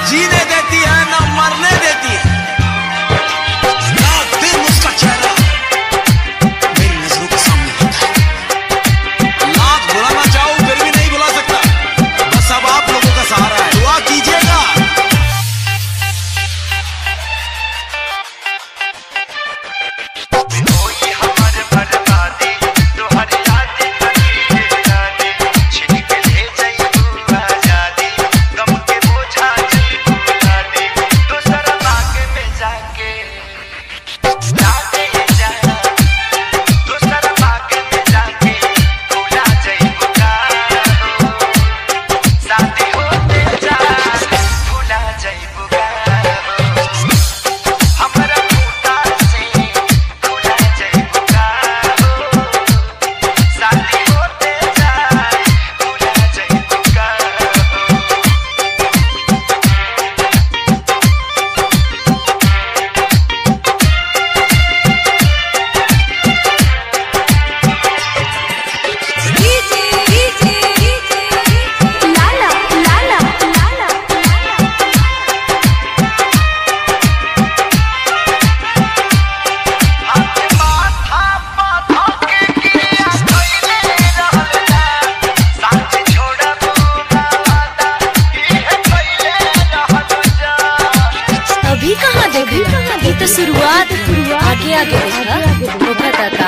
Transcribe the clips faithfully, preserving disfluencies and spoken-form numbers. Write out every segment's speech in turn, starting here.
जीने देती है ना मरने देती है। रात दिन उसका चेहरा मेरी नजरों के सामने होता है। लाख बुलाना चाहूं फिर भी नहीं बुला सकता। बस अब आप लोगों का सहारा है, दुआ कीजिएगा। ये तो शुरुआत आगे आगे देखा वो बताता।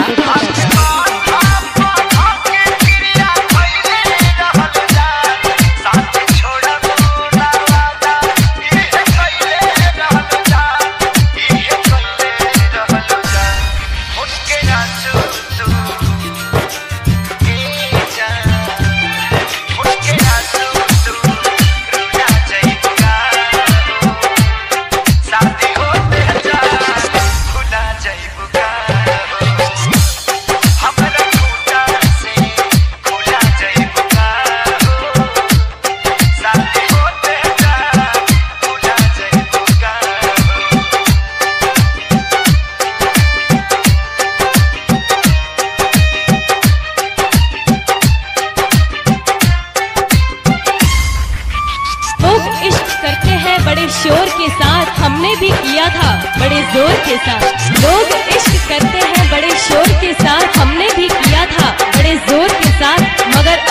बड़े शोर के साथ हमने भी किया था बड़े जोर के साथ। लोग इश्क करते हैं बड़े शोर के साथ, हमने भी किया था बड़े जोर के साथ, मगर